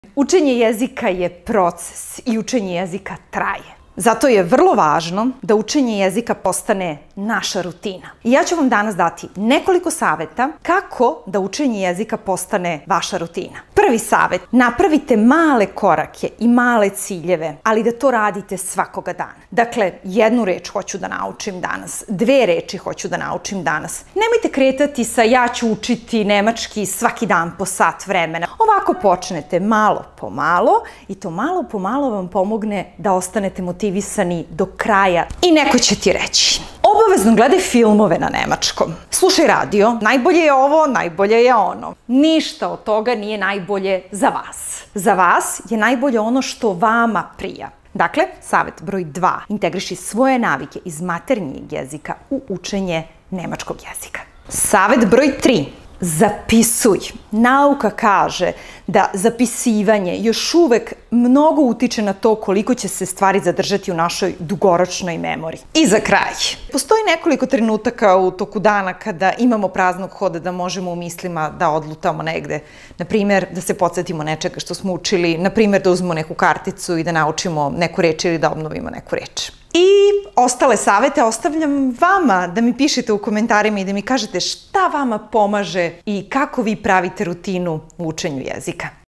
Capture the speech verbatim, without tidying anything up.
Učenje jezika je proces i učenje jezika traje. Zato je vrlo važno da učenje jezika postane naša rutina. I ja ću vam danas dati nekoliko saveta kako da učenje jezika postane vaša rutina. Prvi savet, napravite male korake i male ciljeve, ali da to radite svakoga dana. Dakle, jednu reč hoću da naučim danas, dve reči hoću da naučim danas. Nemojte kretati sa ja ću učiti nemački svaki dan po sat vremena. Ovako počnete malo po malo i to malo po malo vam pomogne da ostanete motivisani do kraja. I neko će ti reći, obavezno gledaj filmove na nemačkom. Slušaj radio, najbolje je ovo, najbolje je ono. Ništa od toga nije najbolje za vas. Za vas je najbolje ono što vama prija. Dakle, savjet broj dva. Integriši svoje navike iz maternjeg jezika u učenje nemačkog jezika. Savjet broj tri. Zapisuj. Nauka kaže da zapisivanje još uvek mnogo utiče na to koliko će se stvari zadržati u našoj dugoročnoj memoriji. I za kraj. Postoji nekoliko trenutaka u toku dana kada imamo praznog hoda da možemo u mislima da odlutamo negde. Naprimjer, da se podsjetimo nečega što smo učili, naprimjer da uzmemo neku karticu i da naučimo neku reč ili da obnovimo neku reč. I ostale savete ostavljam vama da mi pišete u komentarima i da mi kažete šta vama pomaže i kako vi pravite rutinu u učenju jezika.